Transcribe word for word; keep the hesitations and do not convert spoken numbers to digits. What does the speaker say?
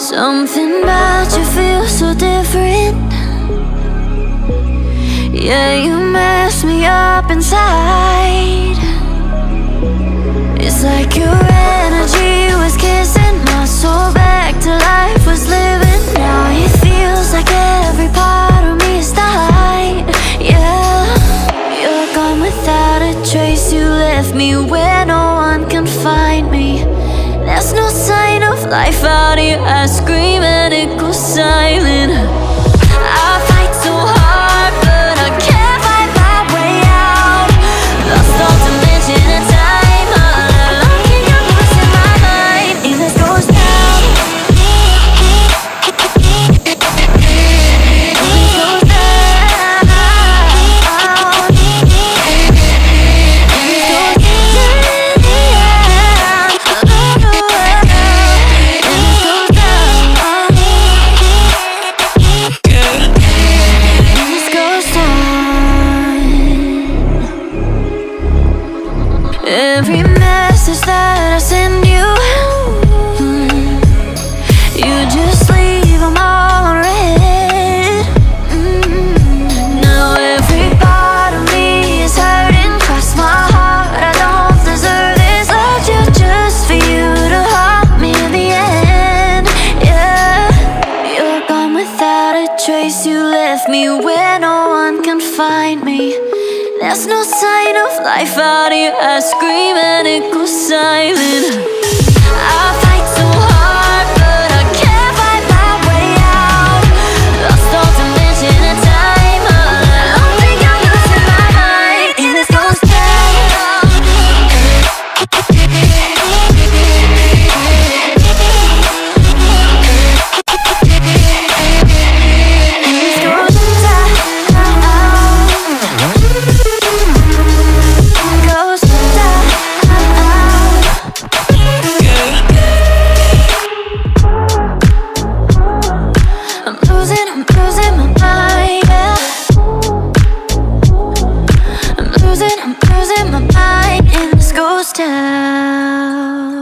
Something about you feels so different. Yeah, you mess me up inside. It's like your energy was kissing my soul back to life, was living. Now it feels like every part of me is died. Yeah, you're gone without a trace. You left me where no one can find me. There's no sign of life out here. I scream and it goes silent. I fight so hard, but I can't find my way out. Lost all dimension and time. All alone, can you losing my mind? If this goes down, if this goes down, every message that I send you, you just leave them all unread. Now every part of me is hurting. Cross my heart, I don't deserve this. Loved you just for you to haunt me in the end. Yeah, you're gone without a trace. You left me where no one can find me. There's no sign of life out here. I scream and it goes silent. I fight so hard, but I can't find my way out. Lost all dimension and time. All alone, think I'm losing my mind. If this goes down, if this goes I'm losing my mind, and this goes down.